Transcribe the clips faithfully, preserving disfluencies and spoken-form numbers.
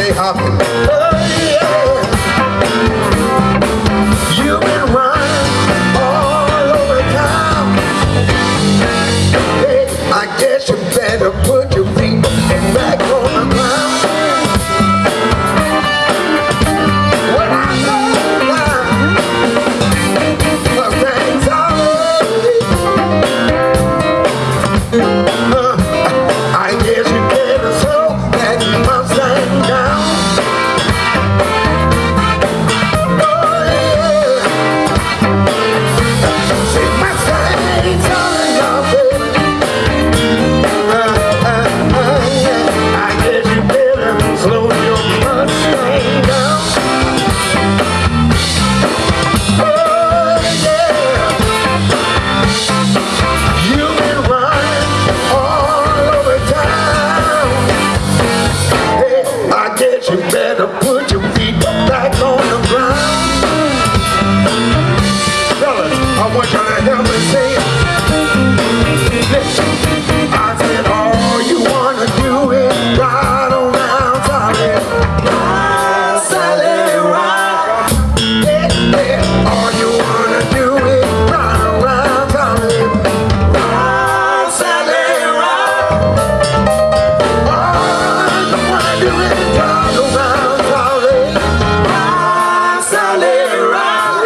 Charlie Hopkins. Oh yeah. You've been running all over town. Hey, I guess you better put your feet back on the ground. When I go down, the things are uh, I guess you better slow that Mustang down. Oh yeah. See Mustang's on your baby. Uh, uh, uh, yeah. I guess you better slow your Mustang down. Oh yeah. You've been running all over town. Hey, I guess you better put your feet back on the ground. Fellas, I want y'all to help me sing. Listen, I said all you wanna do is ride around Sally. Ride, Sally, ride. Yeah, yeah. All you wanna do is ride around Sally. Ride, Sally, ride. All you wanna do is ride around Sally. Ride, Sally, ride.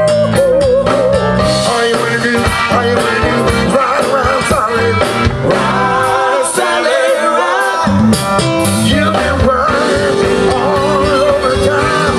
All you wanna do, all you wanna do is ride around Sally. Ride, Sally, ride. You've been running all over town.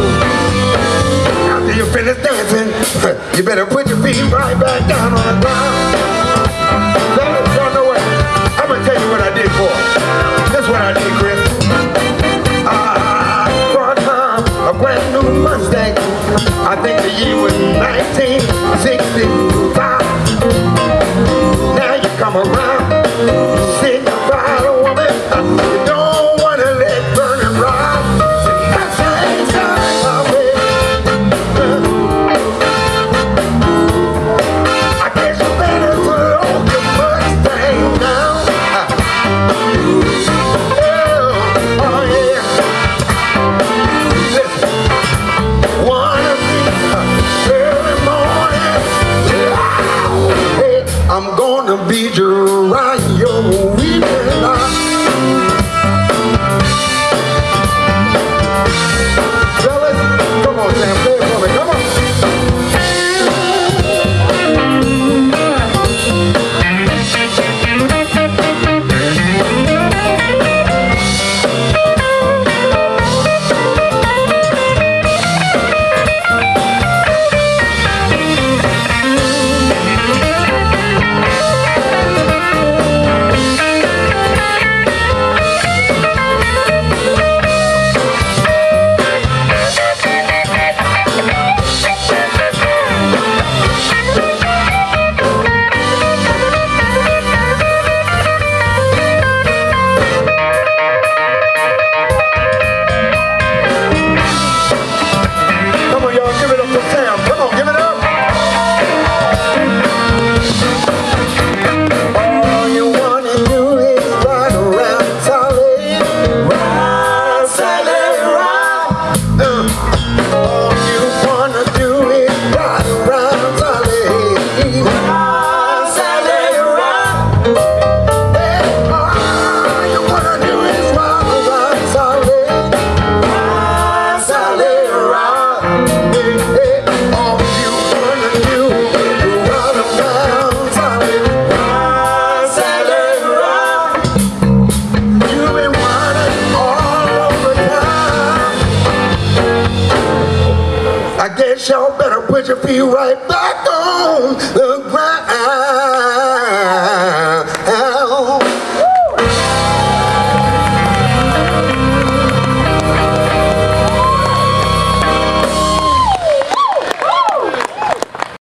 After you finish dancing, you better put your feet right back down on the ground. Fellas, y'all know what? I'm gonna tell you what I did for. This is what I did, Chris. I brought her a brand new Mustang. I think the year was nineteen sixty-five. Now you come around, signify a woman. You don't wanna let burn and ride. Mustang's on my way. I guess you better slow your Mustang down. Oh, oh yeah. Listen, one of these early mornings, hey, I'm gonna beat you right your weekend out. Fellas, come on, Sam, play it for me, come on. Come on, y'all, give it up for Sam. Come on, give it up. All you wanna do is ride around Sally. Ride, Sally, ride. Uh, all you wanna do is ride around Sally. Ride, Sally, ride. Hey, all you wanna do is ride around Sally. Ride, Sally, ride. Hey, hey, all you wanna do is ride around Sally. Ride, Sally, ride. You've been running all over town. I guess y'all better put your feet right back on the ground.